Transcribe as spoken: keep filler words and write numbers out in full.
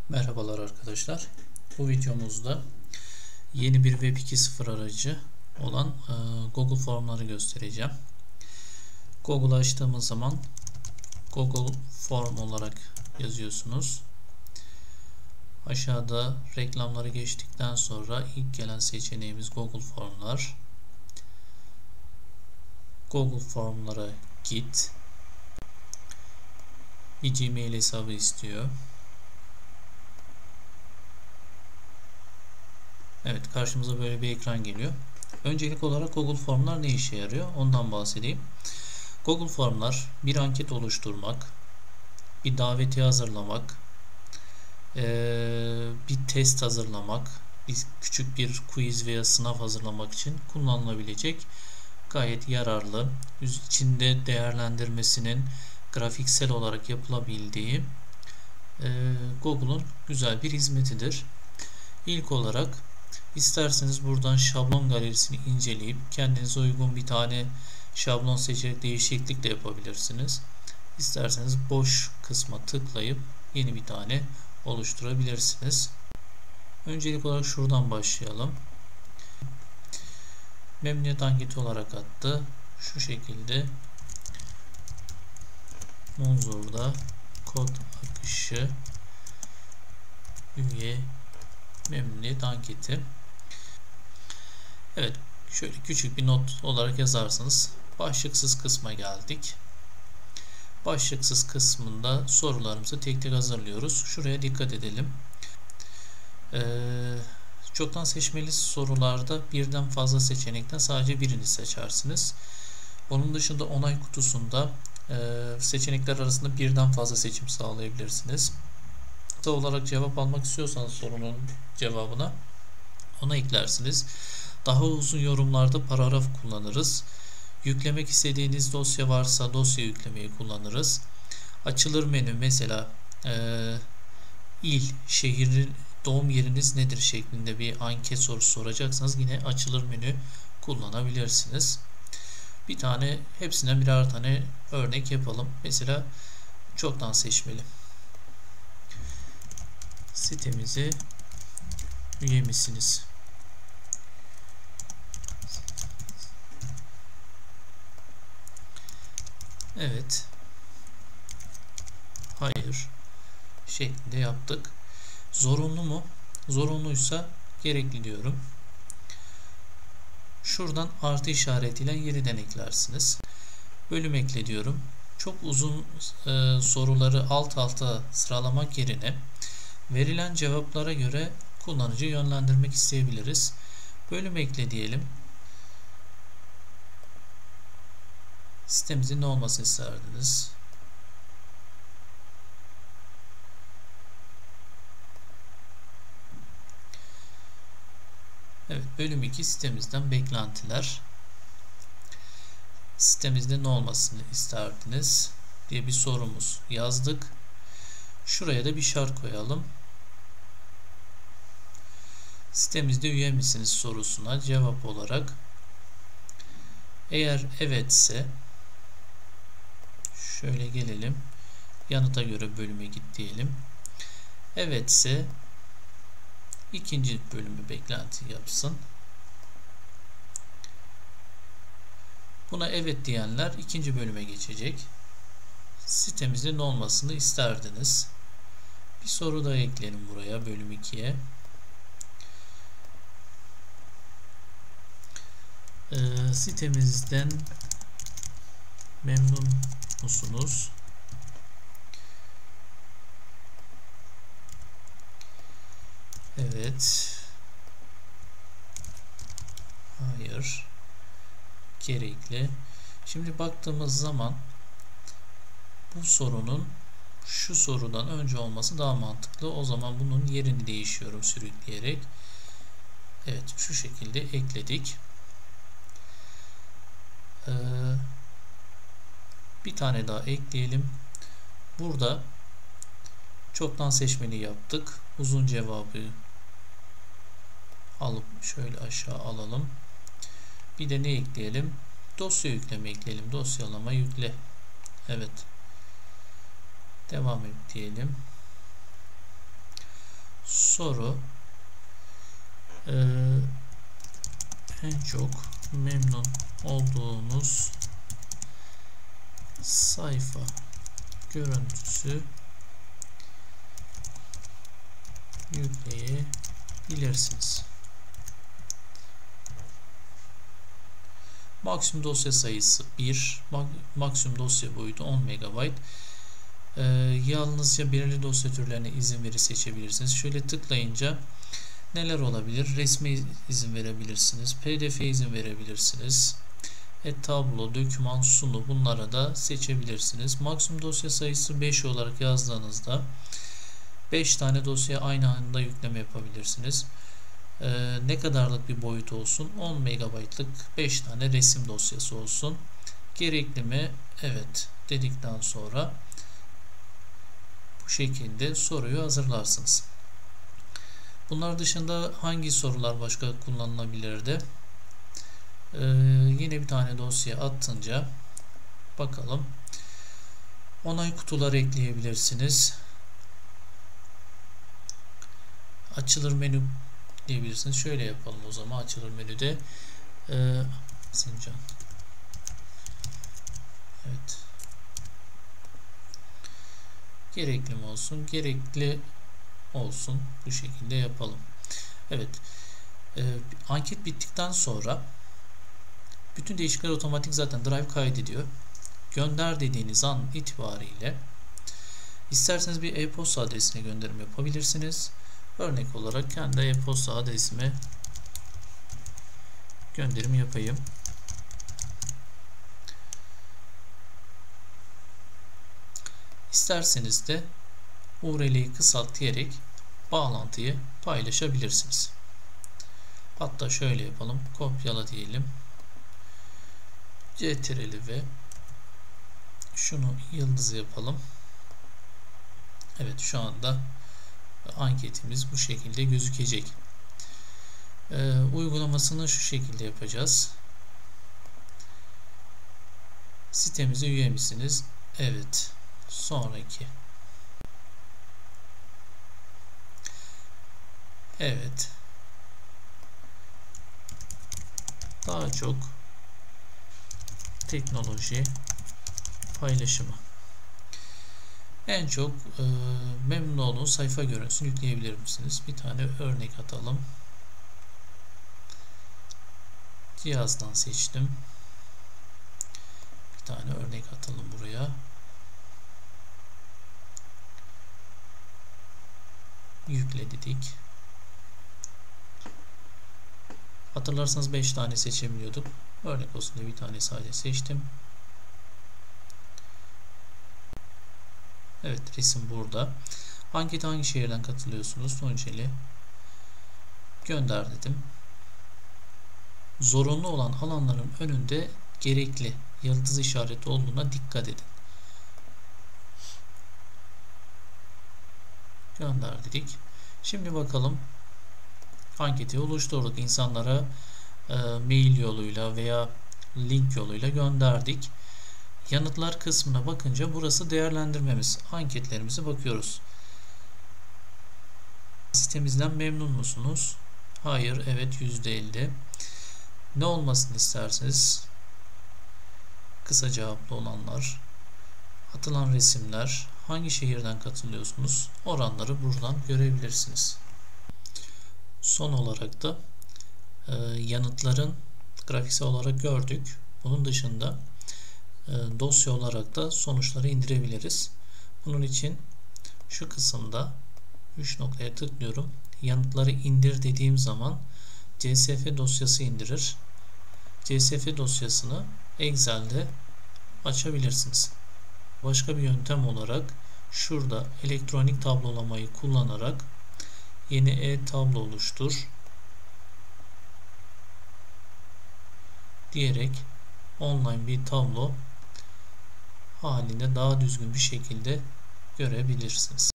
Merhabalar arkadaşlar. Bu videomuzda yeni bir Web iki nokta sıfır aracı olan e, Google Formları göstereceğim. Google açtığımız zaman Google Form olarak yazıyorsunuz. Aşağıda reklamları geçtikten sonra ilk gelen seçeneğimiz Google Formlar. Google Formlara git. Bir Gmail hesabı istiyor. Evet, karşımıza böyle bir ekran geliyor. Öncelik olarak Google Formlar ne işe yarıyor? Ondan bahsedeyim. Google Formlar bir anket oluşturmak, bir davetiye hazırlamak, bir test hazırlamak, bir küçük bir quiz veya sınav hazırlamak için kullanılabilecek gayet yararlı, içinde değerlendirmesinin grafiksel olarak yapılabildiği Google'un güzel bir hizmetidir. İlk olarak İsterseniz buradan şablon galerisini inceleyip kendinize uygun bir tane şablon seçerek değişiklik de yapabilirsiniz. İsterseniz boş kısma tıklayıp yeni bir tane oluşturabilirsiniz. Öncelik olarak şuradan başlayalım. Memnuniyet anketi olarak attı. Şu şekilde Munzur'da kod akışı üye memnuniyet anketi. Evet, şöyle küçük bir not olarak yazarsınız. Başlıksız kısma geldik. Başlıksız kısmında sorularımızı tek tek hazırlıyoruz. Şuraya dikkat edelim. Ee, çoktan seçmeli sorularda birden fazla seçenekten sadece birini seçersiniz. Onun dışında onay kutusunda e, seçenekler arasında birden fazla seçim sağlayabilirsiniz. Kısa olarak cevap almak istiyorsanız sorunun cevabına ona eklersiniz. Daha uzun yorumlarda paragraf kullanırız. Yüklemek istediğiniz dosya varsa dosya yüklemeyi kullanırız. Açılır menü mesela e, il, şehir, doğum yeriniz nedir şeklinde bir anket sorusu soracaksanız yine açılır menü kullanabilirsiniz. Bir tane hepsinden birer tane örnek yapalım. Mesela çoktan seçmeli. Sitemize üye misiniz? Evet. Hayır. Şeklinde yaptık. Zorunlu mu? Zorunluysa gerekli diyorum. Şuradan artı işaretiyle yeniden eklersiniz. Bölüm ekle diyorum. Çok uzun e, soruları alt alta sıralamak yerine verilen cevaplara göre kullanıcı yönlendirmek isteyebiliriz. Bölüm ekle diyelim. Sitemizin ne olmasını isterdiniz? Evet, bölüm iki sitemizden beklentiler. Sitemizde ne olmasını isterdiniz diye bir sorumuz yazdık. Şuraya da bir şart koyalım. Sitemizde üye misiniz sorusuna cevap olarak eğer evetse şöyle gelelim. Yanıta göre bölüme git diyelim. Evetse ikinci bölümü beklenti yapsın. Buna evet diyenler ikinci bölüme geçecek. Sitemizde ne olmasını isterdiniz? Bir soru daha ekleyelim buraya bölüm ikiye. Ee, sitemizden memnun musunuz? Evet. Hayır. Gerekli. Şimdi baktığımız zaman bu sorunun şu sorudan önce olması daha mantıklı. O zaman bunun yerini değişiyorum sürükleyerek. Evet, şu şekilde ekledik. Ee, bir tane daha ekleyelim. Burada çoktan seçmeli yaptık. Uzun cevabı alıp şöyle aşağı alalım. Bir de ne ekleyelim? Dosya yükleme ekleyelim. Dosyalama yükle. Evet. Devam et diyelim. soru e, en çok memnun olduğunuz sayfa görüntüsü yükleyebilirsiniz. Maksimum dosya sayısı bir, maksimum dosya boyutu on megabayt. Ee, yalnızca belirli dosya türlerine izin veri seçebilirsiniz. Şöyle tıklayınca neler olabilir? Resmi izin verebilirsiniz. P D F izin verebilirsiniz. E, tablo, doküman, sunu, bunlara da seçebilirsiniz. Maksimum dosya sayısı beş olarak yazdığınızda beş tane dosya aynı anda yükleme yapabilirsiniz. Ee, ne kadarlık bir boyut olsun? on megabaytlık beş tane resim dosyası olsun. Gerekli mi? Evet dedikten sonra bu şekilde soruyu hazırlarsınız. Bunlar dışında hangi sorular başka kullanılabilirdi? Ee, yine bir tane dosya atınca bakalım. Onay kutuları ekleyebilirsiniz. Açılır menü diyebilirsiniz. Şöyle yapalım o zaman. Açılır menüde ee, Sincan. Evet. Gerekli mi olsun? Gerekli olsun. Bu şekilde yapalım. Evet. Ee, anket bittikten sonra bütün değişiklikler otomatik zaten Drive kaydediyor. Gönder dediğiniz an itibariyle isterseniz bir e-posta adresine gönderim yapabilirsiniz. Örnek olarak kendi e-posta adresime gönderim yapayım. İsterseniz de U R L'yi kısalt diyerek bağlantıyı paylaşabilirsiniz. Hatta şöyle yapalım. Kopyala diyelim. Ctrl ve şunu yıldız yapalım. Evet, şu anda anketimiz bu şekilde gözükecek. Ee, uygulamasını şu şekilde yapacağız. Sitemize üye misiniz? Evet. Sonraki. Evet. Daha çok teknoloji paylaşımı. En çok e, memnun olduğunuz sayfa görüntüsünü yükleyebilir misiniz? Bir tane örnek atalım. Cihazdan seçtim. Bir tane örnek atalım buraya. Yükle dedik. Hatırlarsanız beş tane seçebiliyorduk. Örnek olsun diye bir tane sadece seçtim. Evet, resim burada. Ankete hangi şehirden katılıyorsunuz? Tunceli. Gönder dedim. Zorunlu olan alanların önünde gerekli yıldız işareti olduğuna dikkat edin. Gönder dedik. Şimdi bakalım. Anketi oluşturduk. İnsanlara e, mail yoluyla veya link yoluyla gönderdik. Yanıtlar kısmına bakınca burası değerlendirmemiz. Anketlerimize bakıyoruz. Sitemizden memnun musunuz? Hayır, evet yüzde elli. Ne olmasını isterseniz kısa cevaplı olanlar, atılan resimler, hangi şehirden katılıyorsunuz? Oranları buradan görebilirsiniz. Son olarak da e, yanıtların grafiksel olarak gördük. Bunun dışında e, dosya olarak da sonuçları indirebiliriz. Bunun için şu kısımda üç noktaya tıklıyorum. Yanıtları indir dediğim zaman C S V dosyası indirir. C S V dosyasını Excel'de açabilirsiniz. Başka bir yöntem olarak şurada elektronik tablolamayı kullanarak yeni e-tablo oluştur diyerek online bir tablo halinde daha düzgün bir şekilde görebilirsiniz.